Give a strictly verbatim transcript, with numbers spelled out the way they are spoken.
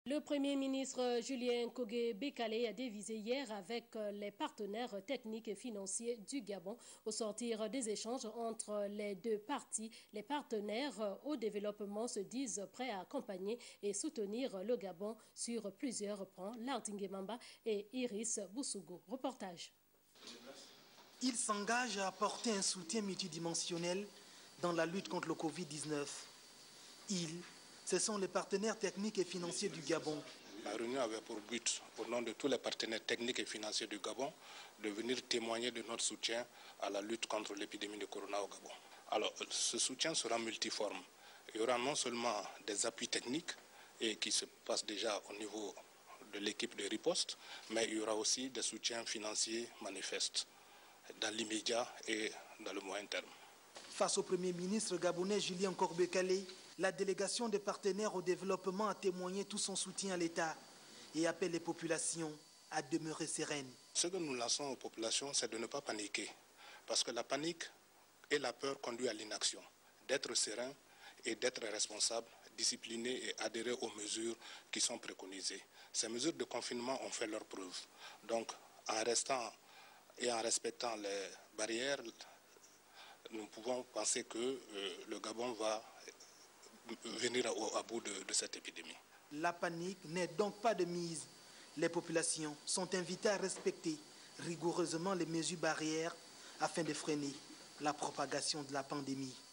Le Premier ministre Julien Kogué Bekale a dévisé hier avec les partenaires techniques et financiers du Gabon. Au sortir des échanges entre les deux parties, les partenaires au développement se disent prêts à accompagner et soutenir le Gabon sur plusieurs plans. Lardingue Mamba et Iris Boussougou. Reportage. Il s'engage à apporter un soutien multidimensionnel dans la lutte contre le Covid dix-neuf. Il Ce sont les partenaires techniques et financiers du Gabon. La réunion avait pour but, au nom de tous les partenaires techniques et financiers du Gabon, de venir témoigner de notre soutien à la lutte contre l'épidémie de corona au Gabon. Alors, ce soutien sera multiforme. Il y aura non seulement des appuis techniques, et qui se passent déjà au niveau de l'équipe de riposte, mais il y aura aussi des soutiens financiers manifestes dans l'immédiat et dans le moyen terme. Face au Premier ministre gabonais Julien Kogué Bekale, la délégation des partenaires au développement a témoigné tout son soutien à l'État et appelle les populations à demeurer sereines. Ce que nous lançons aux populations, c'est de ne pas paniquer, parce que la panique et la peur conduisent à l'inaction. D'être serein et d'être responsable, discipliné et adhérer aux mesures qui sont préconisées. Ces mesures de confinement ont fait leur preuve. Donc, en restant et en respectant les barrières, nous pouvons penser que euh, le Gabon va venir à, à bout de, de cette épidémie. La panique n'est donc pas de mise. Les populations sont invitées à respecter rigoureusement les mesures barrières afin de freiner la propagation de la pandémie.